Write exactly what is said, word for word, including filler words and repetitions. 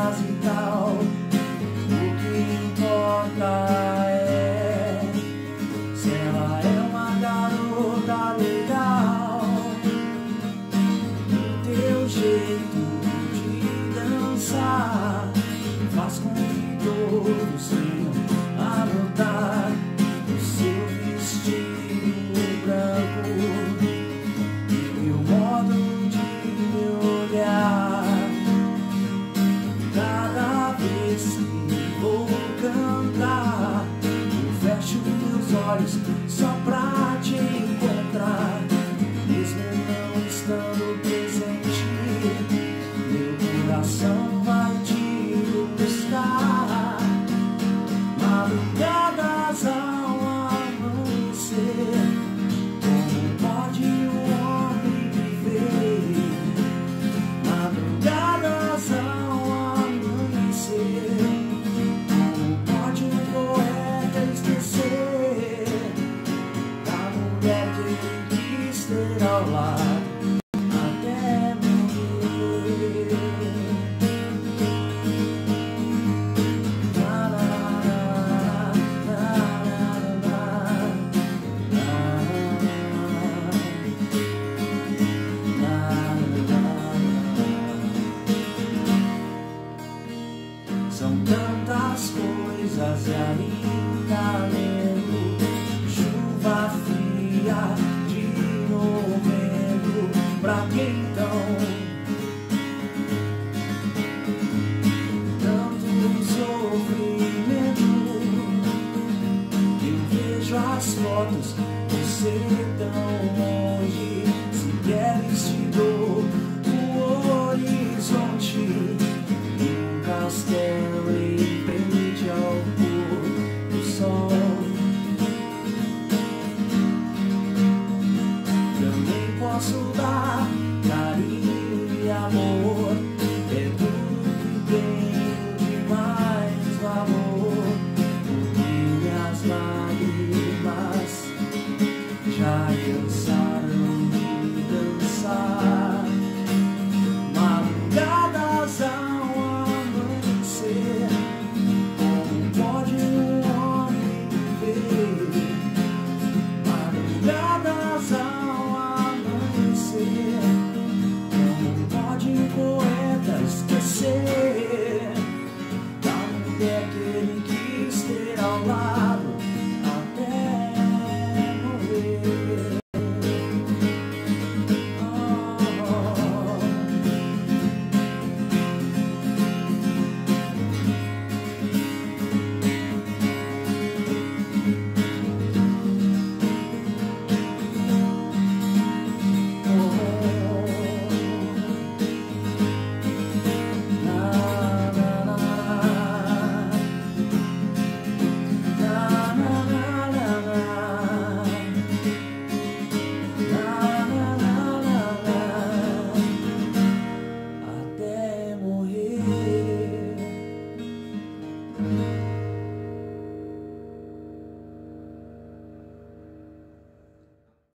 casa e tal. O que importa é se ela é uma garota legal. O teu jeito de dançar faz com que todos venham a notar o seu vestido branco e o modo de me olhar. Cada vez que vou cantar, eu fecho meus olhos só pra te encontrar. Mesmo não estando presente, meu coração vai te buscar. Madrugadas ao amanhecer, como pode um homem viver? Madrugadas ao amanhecer, como pode um poeta esquecer da mulher que ele quis ter ao lado até morrer? São tantas coisas e ainda nem